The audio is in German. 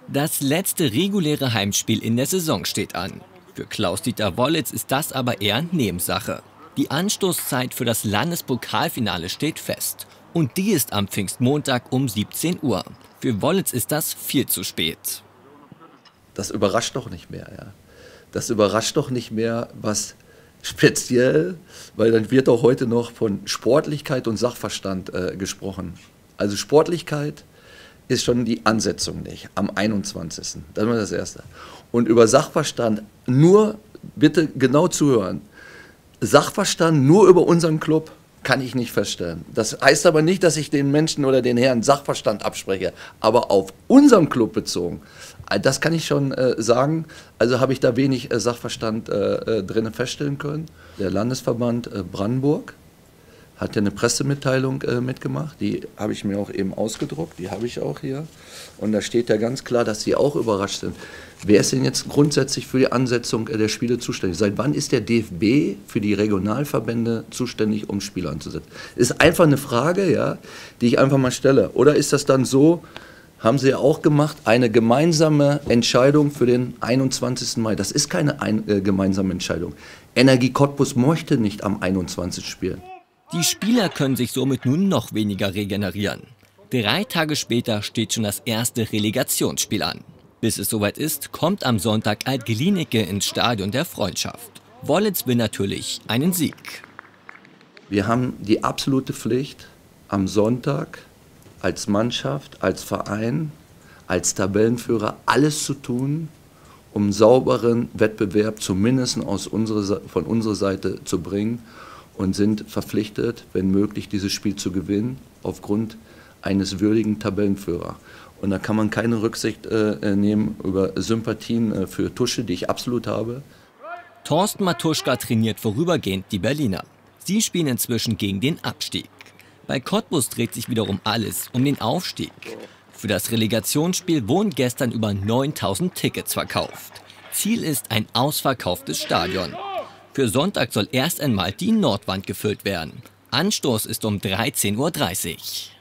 Das letzte reguläre Heimspiel in der Saison steht an. Für Klaus-Dieter Wollitz ist das aber eher Nebensache. Die Anstoßzeit für das Landespokalfinale steht fest. Und die ist am Pfingstmontag um 17 Uhr. Für Wollitz ist das viel zu spät. Das überrascht doch nicht mehr. Ja. Das überrascht doch nicht mehr, was speziell, weil dann wird auch heute noch von Sportlichkeit und Sachverstand gesprochen. Also Sportlichkeit ist schon die Ansetzung nicht, am 21. Das ist das Erste. Und über Sachverstand nur, bitte genau zuhören, Sachverstand nur über unseren Club kann ich nicht feststellen. Das heißt aber nicht, dass ich den Menschen oder den Herren Sachverstand abspreche, aber auf unseren Club bezogen, das kann ich schon sagen, also habe ich da wenig Sachverstand drin feststellen können. Der Landesverband Brandenburg hat ja eine Pressemitteilung mitgemacht, die habe ich mir auch eben ausgedruckt, die habe ich auch hier. Und da steht ja ganz klar, dass sie auch überrascht sind. Wer ist denn jetzt grundsätzlich für die Ansetzung der Spiele zuständig? Seit wann ist der DFB für die Regionalverbände zuständig, um Spiele anzusetzen? Ist einfach eine Frage, ja, die ich einfach mal stelle. Oder ist das dann so, haben Sie ja auch gemacht, eine gemeinsame Entscheidung für den 21. Mai? Das ist keine gemeinsame Entscheidung. Energie Cottbus möchte nicht am 21. spielen. Die Spieler können sich somit nun noch weniger regenerieren. 3 Tage später steht schon das erste Relegationsspiel an. Bis es soweit ist, kommt am Sonntag Alt-Glienicke ins Stadion der Freundschaft. Wollitz will natürlich einen Sieg. Wir haben die absolute Pflicht, am Sonntag als Mannschaft, als Verein, als Tabellenführer alles zu tun, um einen sauberen Wettbewerb zumindest von unserer Seite zu bringen. Und sind verpflichtet, wenn möglich, dieses Spiel zu gewinnen, aufgrund eines würdigen Tabellenführers. Und da kann man keine Rücksicht nehmen über Sympathien für Tusche, die ich absolut habe. Thorsten Matuschka trainiert vorübergehend die Berliner. Sie spielen inzwischen gegen den Abstieg. Bei Cottbus dreht sich wiederum alles um den Aufstieg. Für das Relegationsspiel wurden gestern über 9.000 Tickets verkauft. Ziel ist ein ausverkauftes Stadion. Für Sonntag soll erst einmal die Nordwand gefüllt werden. Anstoß ist um 13:30 Uhr.